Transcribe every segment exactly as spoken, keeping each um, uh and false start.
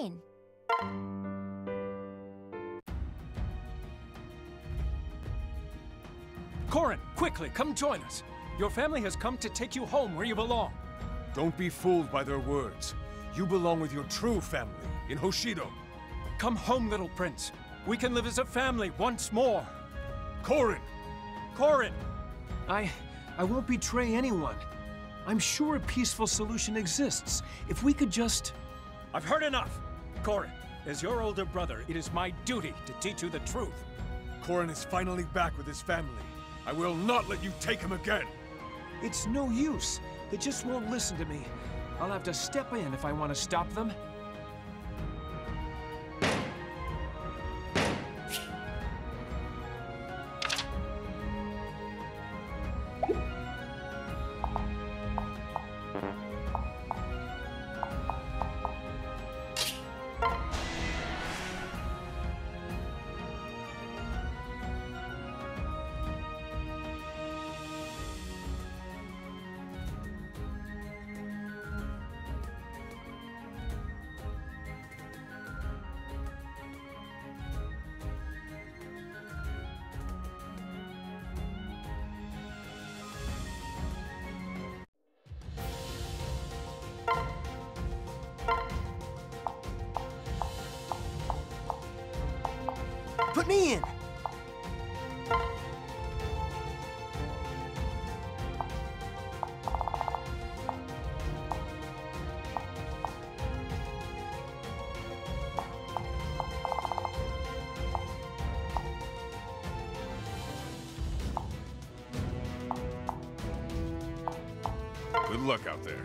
mean? Corrin, quickly, come join us. Your family has come to take you home where you belong. Don't be fooled by their words. You belong with your true family, in Hoshido. Come home, little prince. We can live as a family once more. Corrin! Corrin! I... I won't betray anyone. I'm sure a peaceful solution exists. If we could just... I've heard enough! Corrin, as your older brother, it is my duty to teach you the truth. Corrin is finally back with his family. I will not let you take him again! It's no use. They just won't listen to me. I'll have to step in if I want to stop them. Put me in! Good luck out there.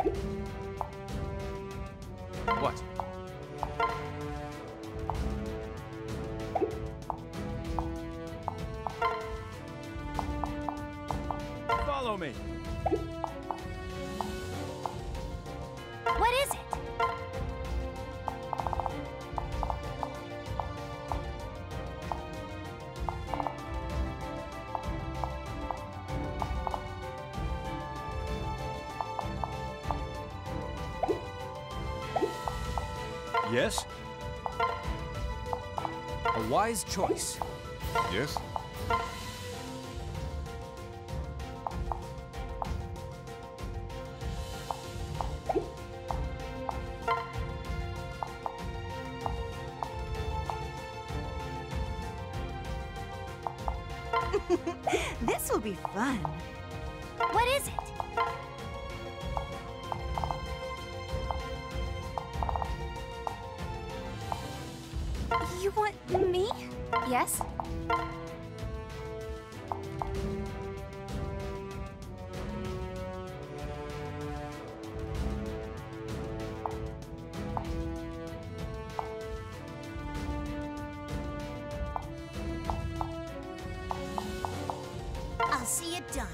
What? Follow me. What is it? Yes? A wise choice. Yes? This will be fun. What is it? You want me? Yes? I'll see it done.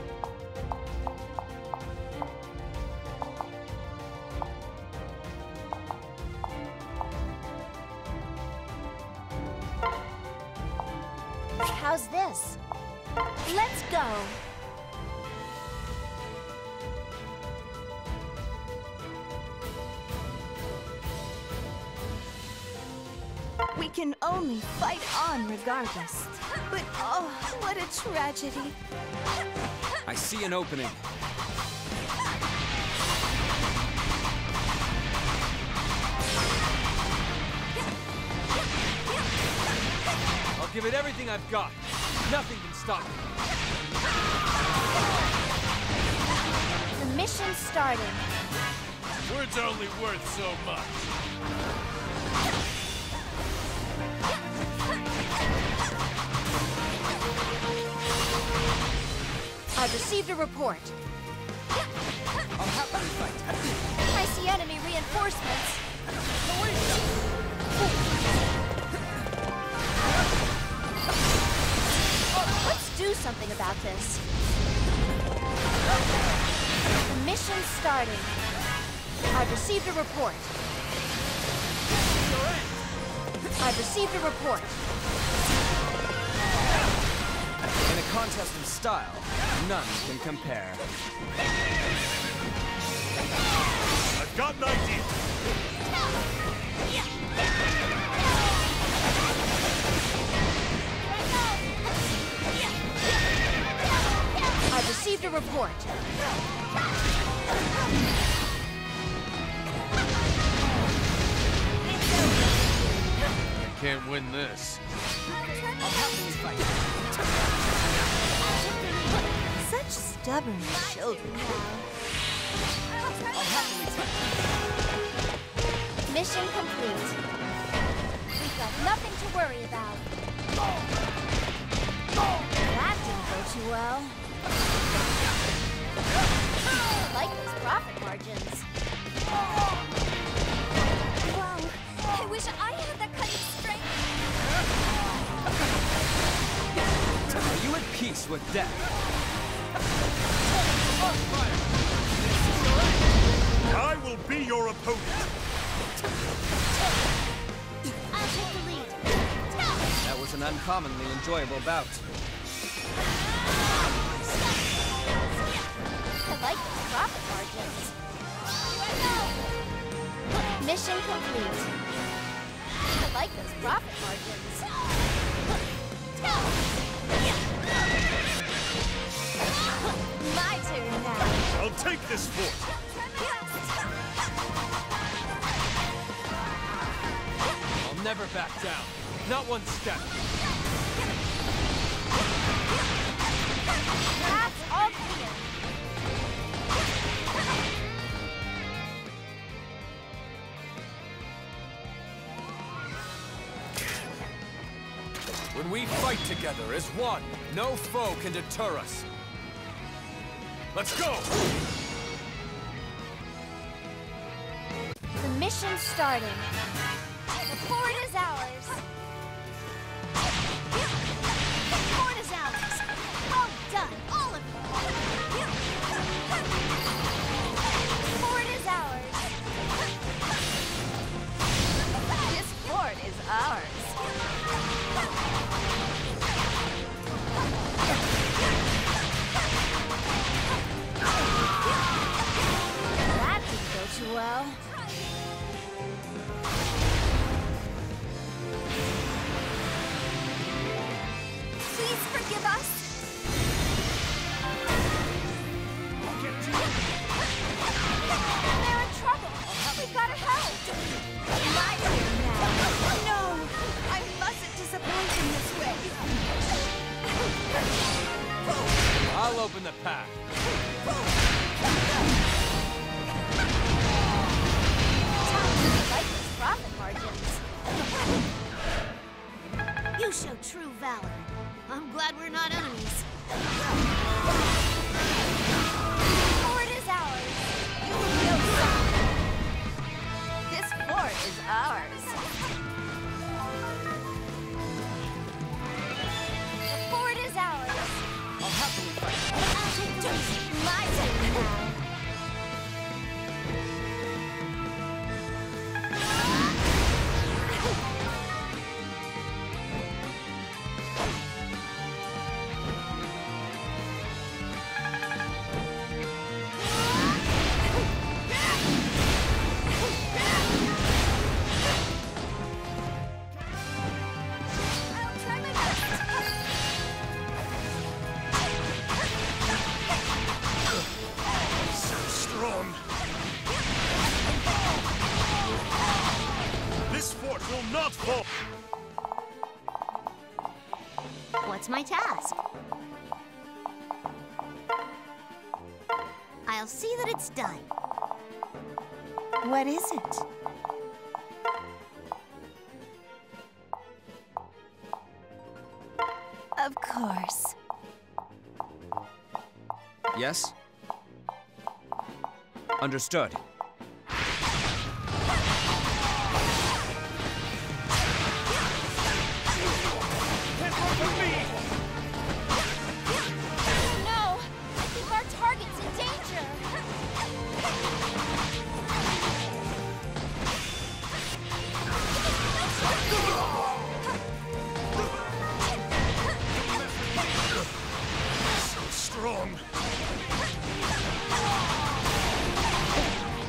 How's this? Let's go. We can only fight on regardless. But oh, what a tragedy. I see an opening. I'll give it everything I've got. Nothing can stop me. The mission's starting. Words are only worth so much. I've received a report. I'll happily fight. I see enemy reinforcements. Let's do something about this. The mission's starting. I've received a report. I've received a report. In a contest of style, none can compare. I've got an idea. Yeah. can't win this. Such stubborn children. Mission complete. We've got nothing to worry about. That didn't go too well. I like those profit margins. Wow, I wish I had that kind of strength. Are you at peace with death? I will be your opponent. I'll take the lead. That was an uncommonly enjoyable bout. I like those profit margins. Mission complete. I like those profit margins. My turn now. I'll take this fort. I'll never back down. Not one step. That's all clear. When we fight together as one, no foe can deter us. Let's go! The mission's starting. The fort is ours. The fort is ours. Well done, all of you. The fort is ours. This fort is ours. That didn't go too well. Please forgive us. They're in trouble. We've got to help. My turn now. No, I mustn't disappoint in this way. I'll open the path. I like those profit margins. You show true valor. I'm glad we're not enemies. The fort is ours. You will know something. This fort is ours. The fort is ours. I'll happily fight. I'll take this. My turn now. I'll try my best. So strong. This fort will not fall. What's my task? I'll see that it's done. What is it? Of course. Yes? Understood. Oh no! I think our target's in danger. So strong.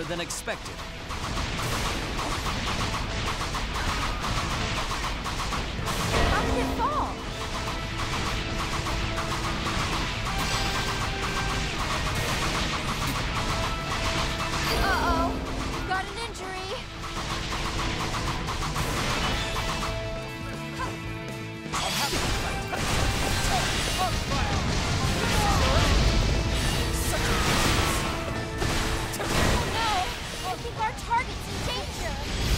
than expected. How did it fall? Uh-oh. Got an injury. I think our target's in danger!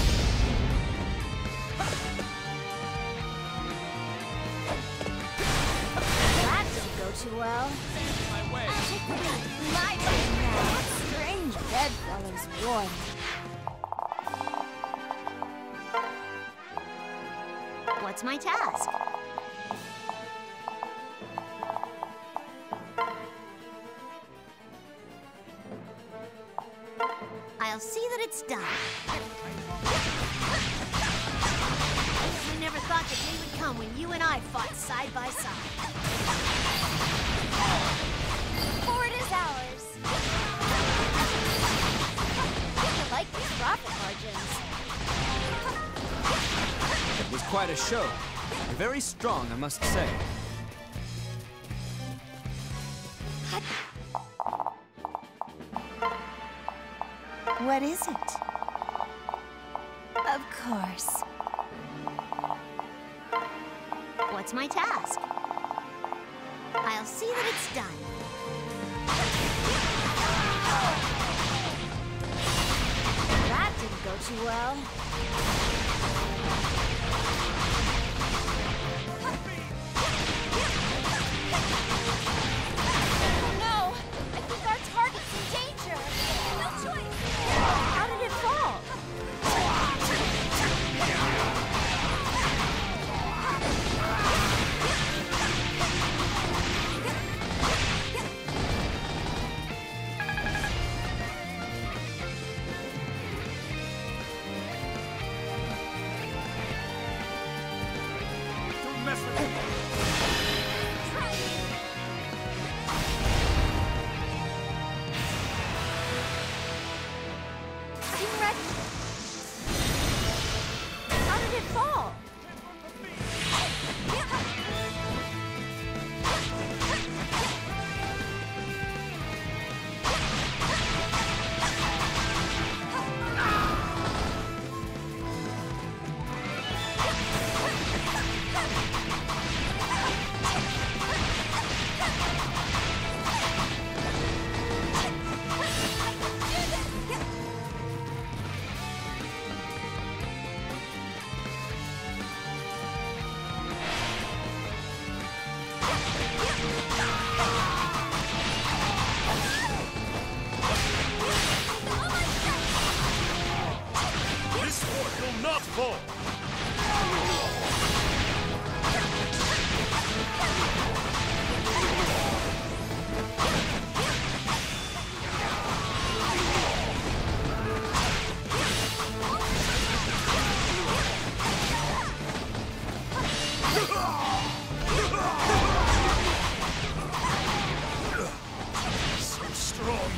That didn't go too well. My way. I'll take the lead. My turn now. Strange bedfellows warn. What's my task? I'll see that it's done. I never thought the day would come when you and I fought side by side. Forward is ours. I like these profit margins. It was quite a show. Very strong, I must say. What is it? Of course. What's my task? I'll see that it's done. That didn't go too well. Oh no! I think our target's in danger! No choice! How did it fall? Don't mess with me! Team Red. How did it fall? This fort will not fall! So strong!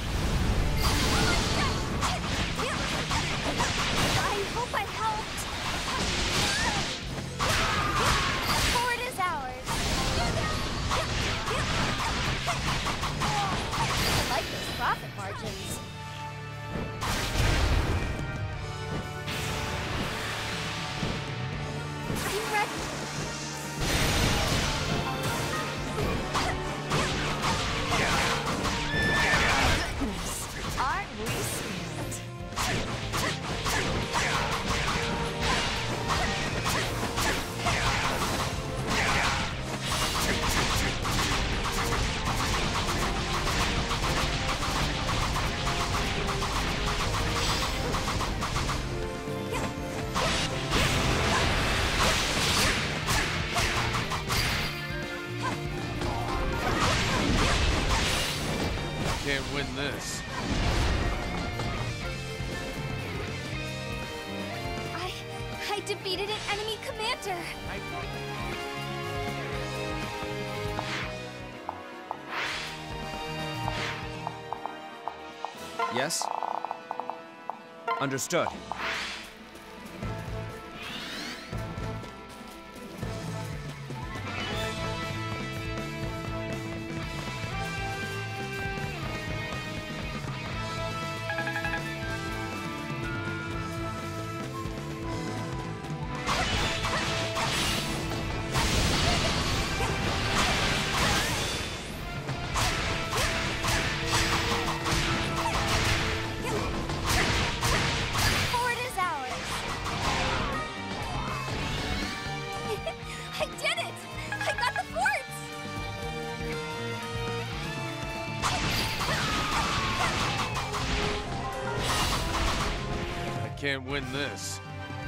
I hope I helped. Forward is ours. I like those profit margins. Team Red. Goodness, aren't we scared? Can't win this. I... I defeated an enemy commander. Yes? Understood. Fort is ours. I did it! I got the fort! I can't win this.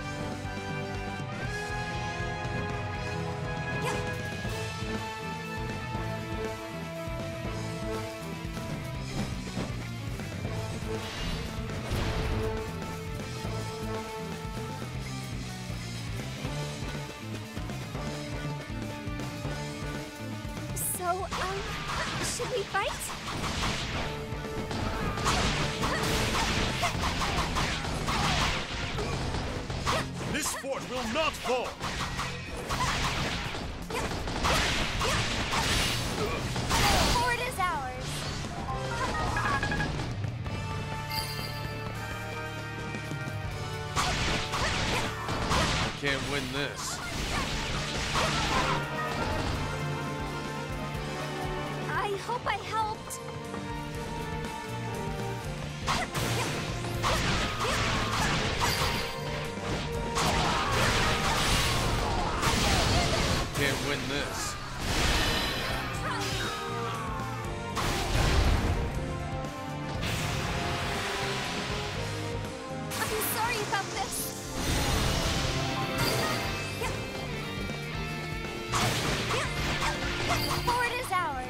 So, um, should we fight? This fort will not fall! Fort is ours. I can't win this. I hope I helped. Can't win this. I'm sorry about this. Fort is ours.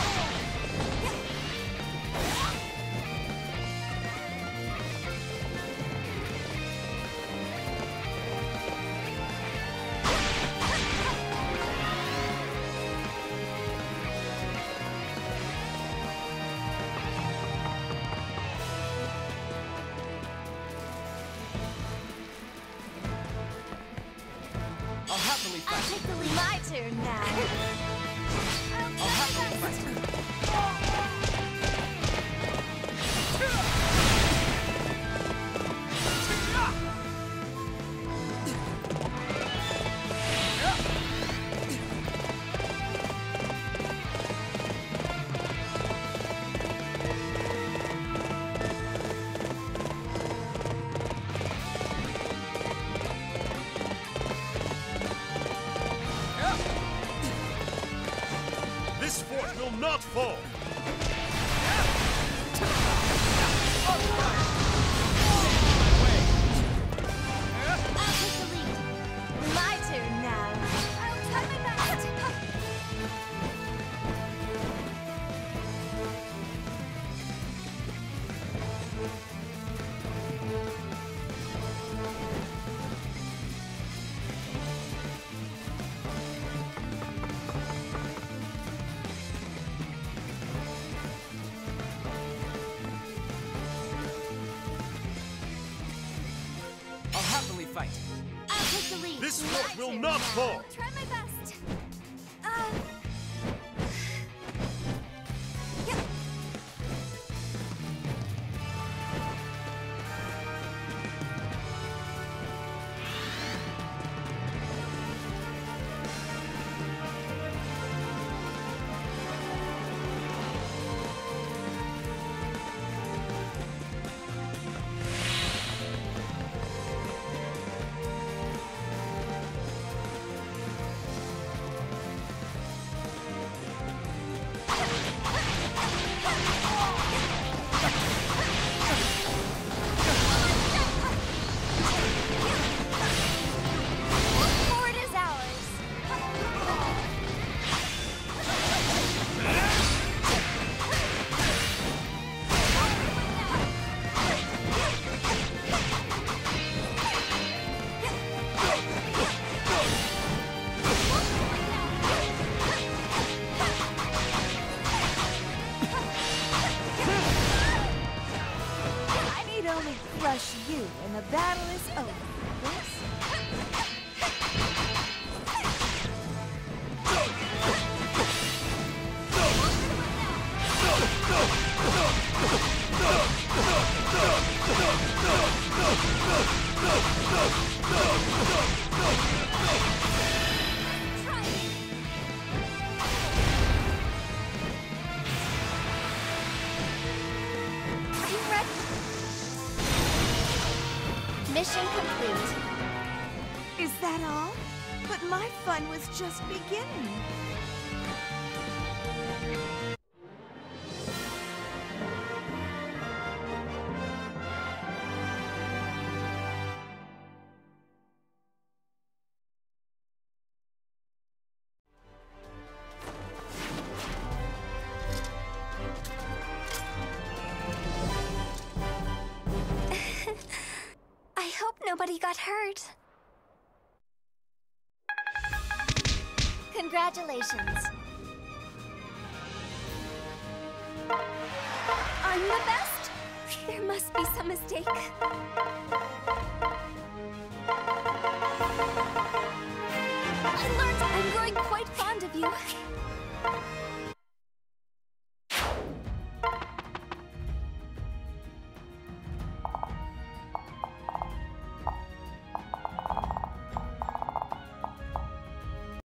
I'll happily I'll fight. take the lead. My turn now. I'll happily fight. This fort will not fall! I'll take the lead. My turn now. I'll try my best. I'll happily fight. I'll take the lead. This My fort will turn not now. fall. I'll try my best. Uh, crush you and the battle is over. Yes? Mission complete. Is that all? But my fun was just beginning. I hope nobody got hurt. Congratulations. I'm the best? There must be some mistake. I learned I'm growing quite fond of you.